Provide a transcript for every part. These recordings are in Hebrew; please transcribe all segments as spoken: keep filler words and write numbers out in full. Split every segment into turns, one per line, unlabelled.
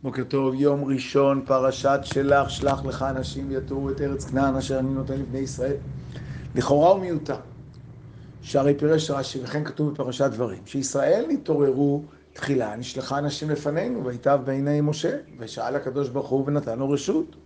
בוקר טוב, יום ראשון, פרשת שלח, שלח לך אנשים יתורו את ארץ כנען אשר אני נותן לבני ישראל. לכאורה הוא מיותר. שהרי פירש רש"י, וכן כתוב בפרשת דברים, שישראל נתעוררו תחילה, נשלחה אנשים לפנינו, ויטב בעיני משה, ושאל הקדוש ברוך הוא ונתן לו רשות.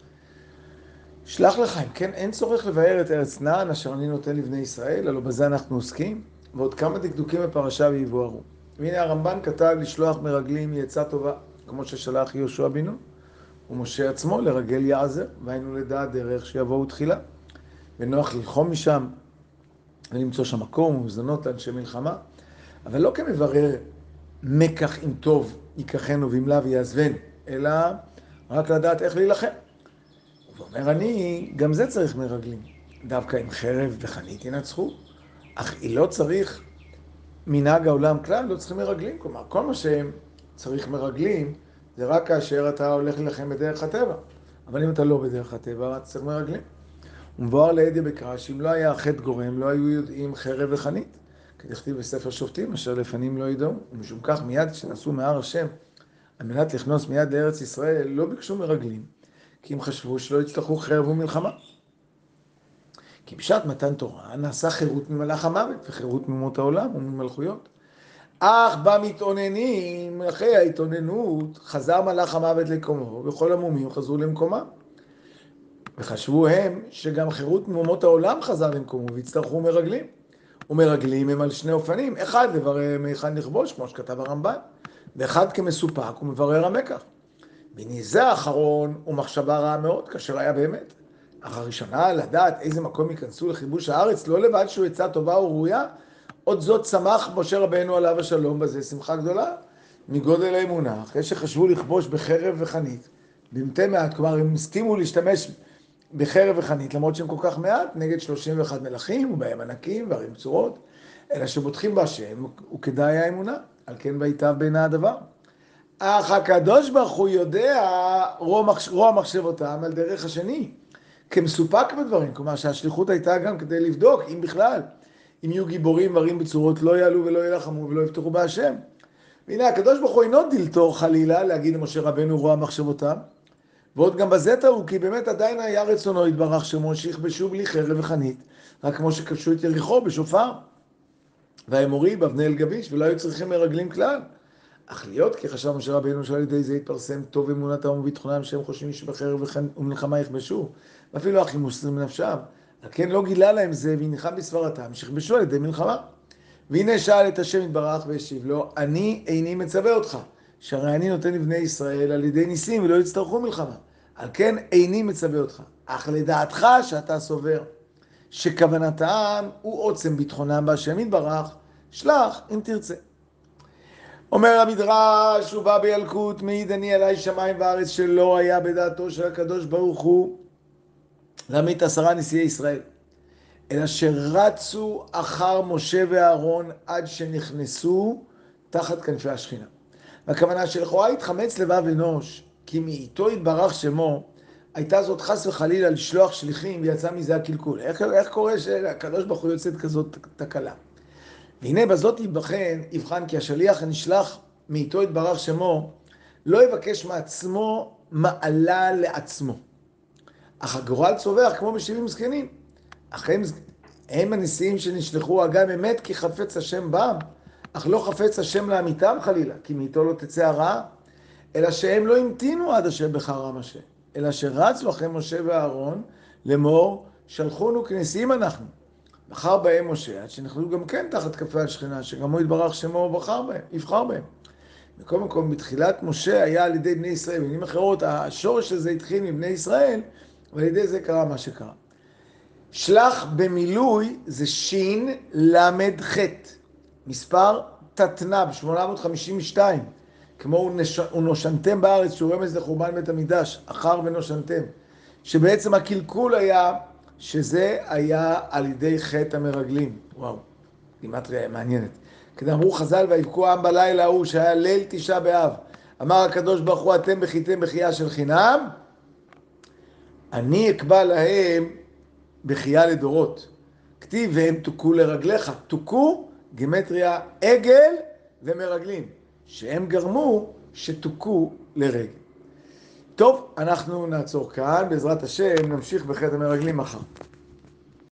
שלח לך, אם כן, אין צורך לבאר את ארץ כנען אשר אני נותן לבני ישראל, הלא בזה אנחנו עוסקים, ועוד כמה דקדוקים בפרשה ויבוארו. והנה הרמב"ן כתב לשלוח מרגלים מעצה טובה, כמו ששלח יהושע בן נון, ומשה עצמו לרגל יעזר, והיינו לדעת דרך שיבואו תחילה. ונוח ללחום משם, ולמצוא שם מקום ומזונות לאנשי מלחמה, אבל לא כמברר מקח אם טוב ייקחנו ואם לאו יעזבנו, אלא רק לדעת איך להילחם. הוא אומר, אני, גם זה צריך מרגלים. דווקא עם חרב וחנית ינצחו, אך היא לא צריך מנהג העולם כלל, לא צריכים מרגלים. כלומר, כל מה שהם צריך מרגלים, זה רק כאשר אתה הולך ללחם בדרך הטבע. אבל אם אתה לא בדרך הטבע, אתה צריך מרגלים. ומבואר לידי בקרא, שאם לא היה חטא גורם, לא היו יודעים חרב וחנית. כדכתיב בספר שופטים, אשר לפנים לא ידעו. ומשום כך מיד כשנסעו מהר השם, על מנת לכנוס מיד לארץ ישראל, לא ביקשו מרגלים, כי הם חשבו שלא יצטרכו חרב ומלחמה. כי בשעת מתן תורה נעשה חירות ממלאך המוות, וחירות ממות העולם וממלכויות. אך במתאוננים, אחרי ההתאוננות, חזר מלאך המוות לקומו, וכל המומים חזרו למקומם. וחשבו הם שגם חירות ממות העולם חזר למקומו, והצטרכו מרגלים. ומרגלים הם על שני אופנים, אחד לברר מאחד לכבוש, כמו שכתב הרמב"ן, ואחד כמסופק ומברר המקח. והנה זה האחרון הוא מחשבה רעה מאוד, כאשר היה באמת. אך הראשונה לדעת איזה מקום ייכנסו לכיבוש הארץ, לא לבד שהוא עצה טובה וראויה, עוד זאת שמח משה רבנו עליו השלום בזה, שמחה גדולה, מגודל האמונה, אחרי שחשבו לכבוש בחרב וחנית, במתי מעט, כלומר הם הסכימו להשתמש בחרב וחנית, למרות שהם כל כך מעט, נגד שלושים ואחד מלכים, ובהם ענקים וערים צורות, אלא שבוטחים בהשם, וכדאי האמונה, על כן ויטב בעיני הדבר. אך הקדוש ברוך הוא יודע רוע מחשבותם על דרך השני, כמסופק בדברים, כלומר שהשליחות הייתה גם כדי לבדוק, אם בכלל, אם יהיו גיבורים וערים בצורות, לא יעלו ולא ילחמו ולא יפתחו בהשם. והנה הקדוש ברוך הוא אינו דלתור חלילה להגיד למשה רבנו רוע מחשבותם, ועוד גם בזה טעו, כי באמת עדיין היה רצונו יתברך שמו שיכבשו בלי חרב וחנית, רק כמו שכבשו את יריחו בשופר, והאמורי באבני אל גביש, ולא היו צריכים מרגלים כלל. אך להיות כי חשב משה רבנו שעל ידי זה יתפרסם טוב אמונתם וביטחונם שהם חושבים שבחרב ומלחמה יכבשו, ואפילו אחים מוסרים נפשם, לכן לא גילה להם זה והנחם בסברתם שיכבשו על ידי מלחמה. והנה שאל את השם יתברך והשיב לו, אני איני מצווה אותך, שהרי אני נותן לבני ישראל על ידי ניסים ולא יצטרכו מלחמה. על כן איני מצווה אותך, אך לדעתך שאתה סובר שכוונתם הוא עוצם ביטחונם בהשם יתברך, שלח אם תרצה. אומר המדרש, הוא בא בילקוט, מעיד אני עלי שמיים וארץ, שלא היה בדעתו של הקדוש ברוך הוא להמית עשרה נשיאי ישראל, אלא שרצו אחר משה ואהרון עד שנכנסו תחת כנפי השכינה. והכוונה שלכאורה התחמץ לבב אנוש, כי מאיתו יתברך שמו, הייתה זאת חס וחלילה לשלוח שליחים ויצא מזה הקלקול. איך, איך קורה שהקדוש ברוך הוא יוצאת כזאת תקלה? והנה בזאת יבחן, יבחן כי השליח הנשלח מאיתו יתברך שמו, לא יבקש מעצמו מעלה לעצמו. אך הגורל צובח כמו בשבעים זקנים. אך הם, הם הנשיאים שנשלחו אגם אמת כי חפץ השם בם, אך לא חפץ השם לעמיתם חלילה, כי מאיתו לא תצא הרעה, אלא שהם לא המתינו עד אשר בחרם השם, אלא שרצו אחרי משה ואהרון לאמור, שלחונו כנשיאים אנחנו. בחר בהם משה, עד שנכנסו גם כן תחת כנפי השכינה, שגם הוא יתברך שמו בחר בהם, יבחר בהם. בכל מקום, בתחילת משה היה על ידי בני ישראל, במילים אחרות, השורש הזה התחיל מבני ישראל, ועל ידי זה קרה מה שקרה. שלח במילוי זה שין למד חט, מספר תתנ"ב, שמונה מאות חמישים ושתיים, כמו ונושנתם בארץ, שהוא רמז לחורבן בית המקדש, אחר ונושנתם, שבעצם הקלקול היה, שזה היה על ידי חטא המרגלים. וואו, גימטריה מעניינת. כדי אמרו חז"ל, ויבכו העם בלילה ההוא, שהיה ליל תשעה באב, אמר הקדוש ברוך הוא, אתם בכיתם בכייה של חינם, אני אקבע להם בכייה לדורות. כתיב והם תוקו לרגליך. תוקו, גימטריה עגל ומרגלים, שהם גרמו שתוקו לרגל. טוב, אנחנו נעצור כאן, בעזרת השם נמשיך בחטא המרגלים מחר.